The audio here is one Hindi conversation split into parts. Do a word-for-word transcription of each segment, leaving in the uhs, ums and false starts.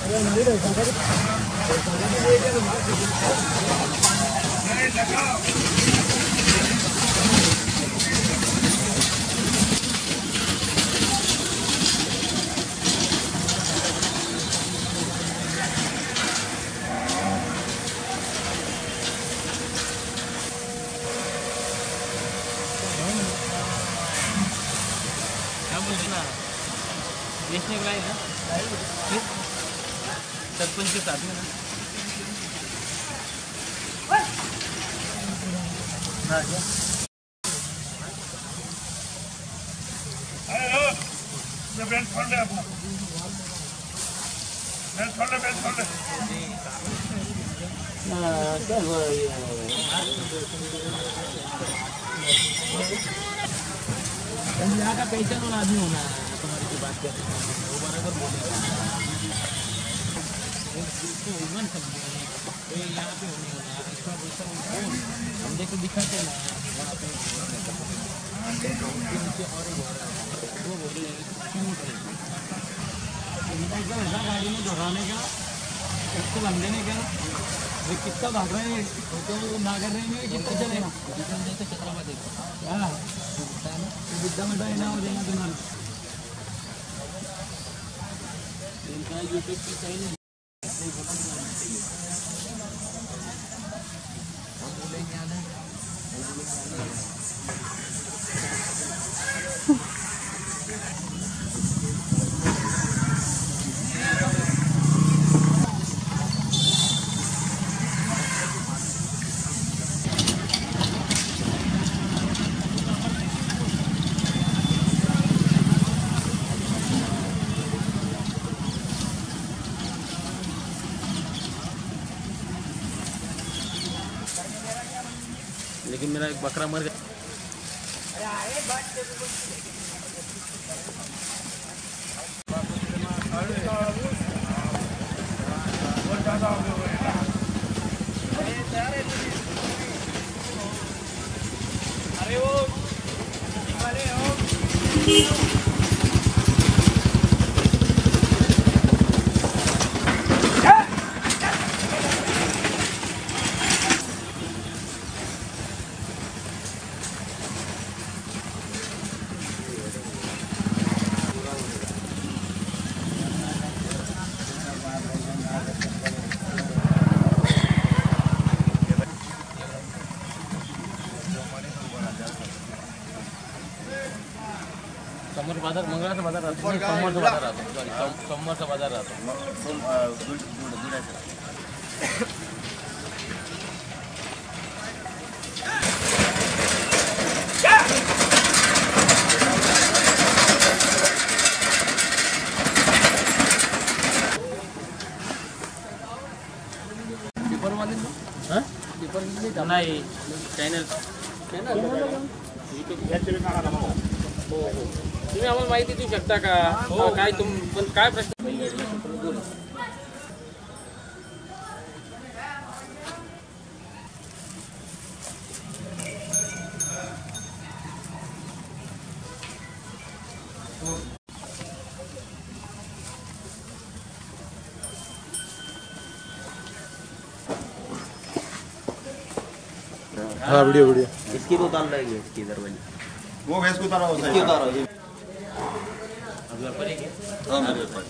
बेचने के लायक है सरपंच के साथ में ना यहाँ का पहचान वाला आदमी होना है तुम्हारी की बात करते हैं वो बराबर बोलेगा यहाँ पे होने होना इसका वैसा हम देखो दिखाते ना वहाँ पे नीचे और वो बोले क्यों ऐसा गाड़ी में दोहराने का उसको लग देने का वो कितना भाग रहे हैं तो ना कर रहे हैं कितना चलेगा चक्रमा देखो हाँ बिद्दा मिटा ना हो देना तुम्हारा इनका यूट्यूब की चाहिए हम बोलेंगे आना लेकिन मेरा एक बकरा मर गया। अरे वो समर बाजार मंगळवारचा बाजार राहतो सोमवारचा बाजार राहतो सॉरी सोमवारचा बाजार राहतो पेपर वाले हां पेपर नाही चॅनल चॅनल यूट्यूब हो हो तुम्ही आम्हाला माहिती देऊ शकता का काय तुम पण काय प्रश्न हाँ वीडियो वीडियो इसकी तो उतार लेंगे इसकी इधर वाली वो भैंस को उतारा होता है इसकी उतारो जी अब ऊपर है क्या हां मेरे ऊपर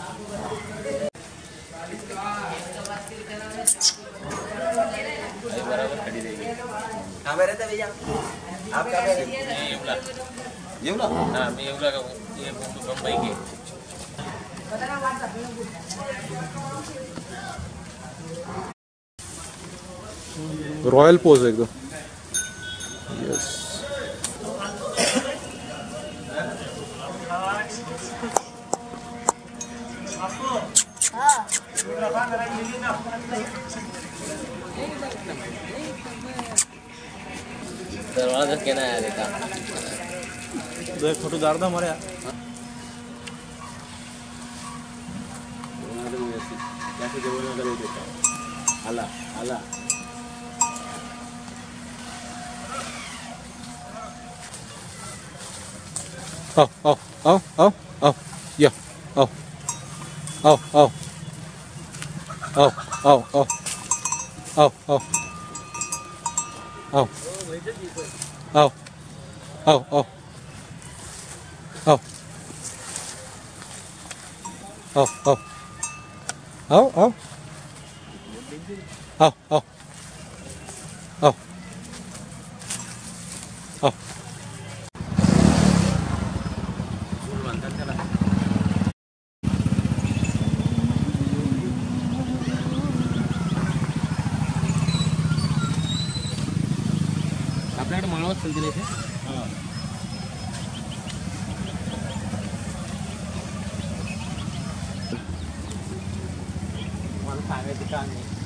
बराबर खड़ी रहेगी कहां पे रहते भैया आप कहां पे ये येवला येवला हां मैं येवला का हूं ये मुंबई के रॉयल पोज एकदम यस दरवाजा कहना है देखा दो एक फोटो डाल दो हमारे यार कैसे जरूर कर देता आला आला आओ आओ आओ आओ आओ या आओ आओ आओ आओ आओ आओ आओ आओ आओ आओ आओ आओ आओ आओ आओ आओ आओ आओ आओ आओ आओ आपल्याकडे माळवत चलतील इथे मला सांगायचं काम नाही